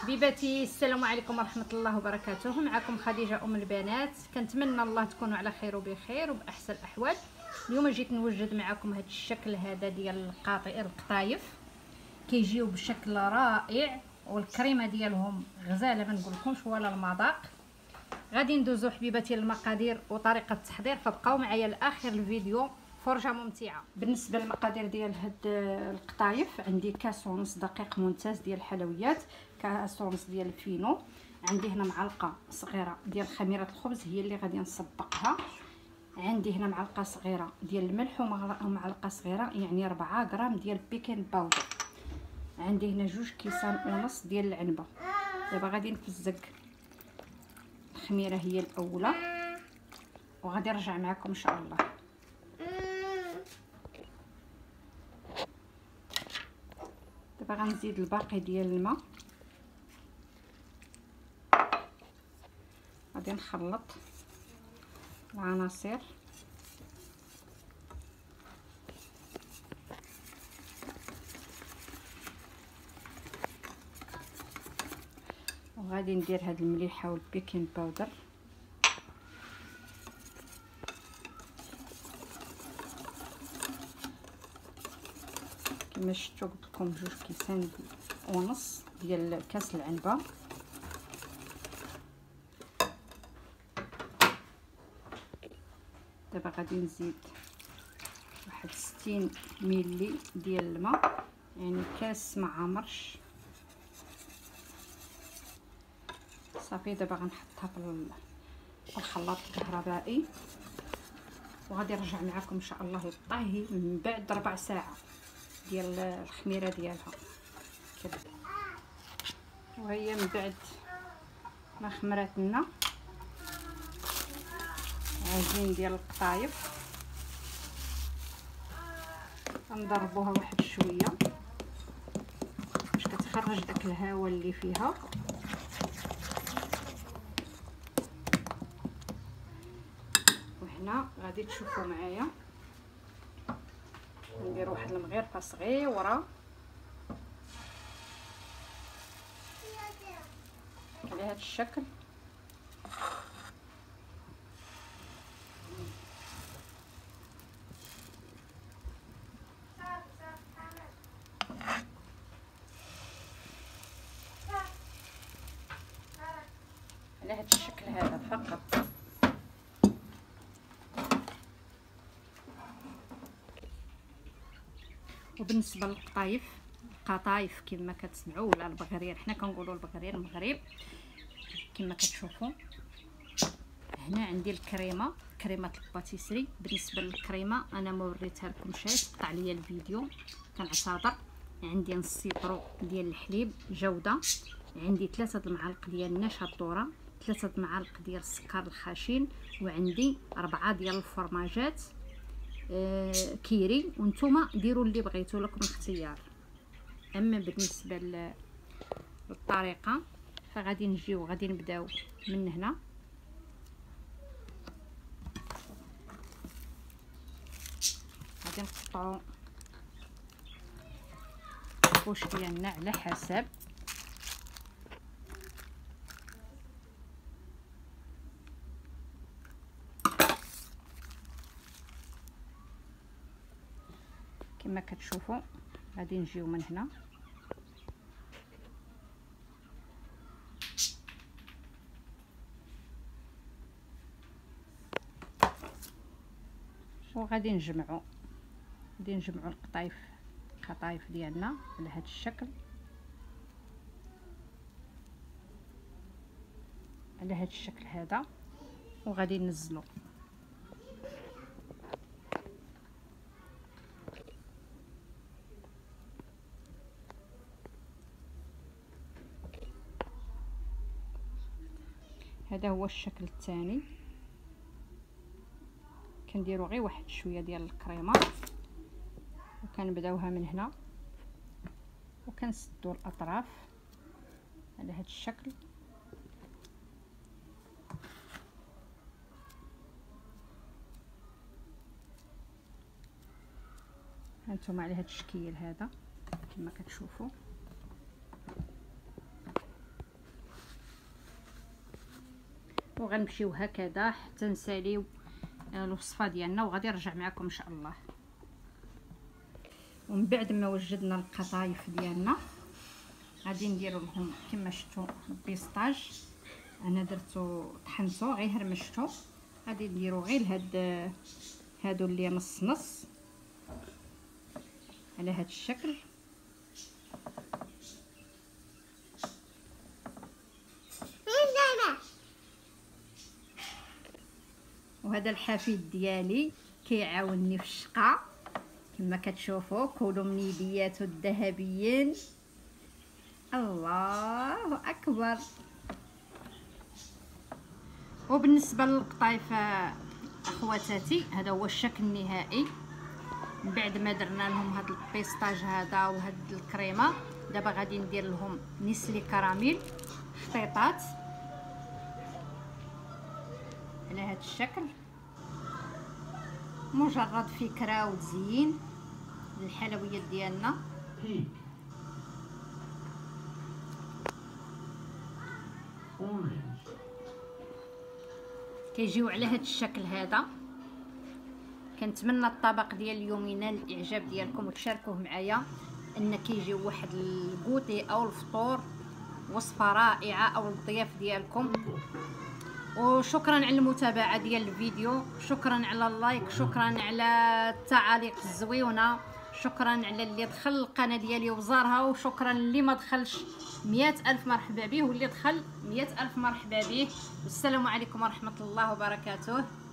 حبيباتي، السلام عليكم ورحمه الله وبركاته. معكم خديجه ام البنات. كنتمنى الله تكونوا على خير وبخير وباحسن الاحوال. اليوم جيت نوجد معكم هذا الشكل هذا ديال القطايف، كيجيو بشكل رائع والكريمه ديالهم غزاله ما نقولكمش ولا المذاق. غادي ندوزو حبيباتي للمقادير وطريقه التحضير، فبقاو معايا لاخر الفيديو، فرجه ممتعه. بالنسبه للمقادير ديال هاد القطايف، عندي كاس ونص دقيق ممتاز ديال الحلويات، كاس ونص ديال الفينو، عندي هنا معلقه صغيره ديال خميره الخبز هي اللي غادي نصبقها، عندي هنا معلقه صغيره ديال الملح ومعلقه صغيره يعني 4 غرام ديال بيكين باودر، عندي هنا 2 كيسان ونص ديال العنبه. دابا غادي نفزق الخميره هي الاولى وغادي نرجع معكم ان شاء الله. دابا غنزيد الباقي ديال الماء، غادي نخلط العناصر وغادي ندير هاد المليحه والبيكين باودر كما شفتوا، قلت لكم 2 كيسان ونص ديال كاس العنبه. دابا غادي نزيد واحد 60 ملي ديال الماء، يعني كاس ما عامرش صافي. دابا غنحطها في الخلاط الكهربائي وغادي نرجع معكم ان شاء الله للطهي من بعد ربع ساعه ديال الخميره ديالها كده. وهي من بعد ما خمرات لنا عجين ديال القطايف، غنضربوها واحد شويه باش كتخرج داك الهواء اللي فيها. وهنا غادي تشوفوا معايا ندير واحد المغرفه صغيره على هذا الشكل، على هذا الشكل هذا فقط. وبالنسبه للقطايف، القطايف كما كتسمعوا ولا البغرير، حنا كنقولوا البغرير المغرب كما كتشوفوا. هنا عندي الكريمه، كريمه الباتيسري. بالنسبه للكريمه انا ما وريتها لكمش، قطع ليا الفيديو كنعتذر. عندي نص سيطرو ديال الحليب جوده، عندي 3 المعالق ديال النشا الذره، 3 المعالق ديال السكر الخشن، وعندي 4 ديال الفرماجات كيري. وانتم ديروا اللي بغيتوا لكم الاختيار. اما بالنسبه للطريقه فغادي نجيو غادي نبداو من هنا. غادي نقطعوا الكوش ديالنا على حسب كما كتشوفوا. غادي نجيو من هنا وغادي نجمعوا القطايف ديالنا على هذا الشكل، على هذا الشكل هذا، وغادي ننزلوا هذا هو الشكل الثاني. كنديروا غير واحد شويه ديال الكريمه وكنبداوها من هنا وكنسدوا الاطراف على هذا الشكل. هانتوما على هذا الشكل هذا كما كتشوفوا. وغنمشيو هكذا حتى نساليو الوصفه ديالنا، وغادي نرجع معكم ان شاء الله. ومن بعد ما وجدنا القطايف ديالنا غادي نديرو لهم كما شفتوا البيسطاج. انا درتو طحنتو غير هرمشتو، غادي نديرو غير هادو اللي نص على هاد الشكل. وهذا الحفيد ديالي كيعاونني في الشقه كما كتشوفوا، كلوا من يدياتو الذهبيين. الله اكبر. وبالنسبه للقطايف اخواتاتي هذا هو الشكل النهائي من بعد ما درنا لهم هذا البيسطاج هذا وهاد الكريمه. دابا غادي ندير لهم نسلي كراميل خطيطات على هذا الشكل، مجرد فكره وتزيين للحلويات ديالنا. كيجيو على هذا الشكل هذا. كنتمنى الطبق ديال اليوم ينال الاعجاب ديالكم وتشاركوه معايا، ان كيجيو واحد الكوتي او الفطور وصفه رائعه او الضياف ديالكم. وشكرا على المتابعه ديال الفيديو، شكرا على اللايك، شكرا على التعاليق الزويونه، شكرا على اللي دخل القناه ديالي وزارها، وشكرا اللي ما دخلش 100,000 مرحبا به، واللي دخل 100,000 مرحبا به. والسلام عليكم ورحمه الله وبركاته.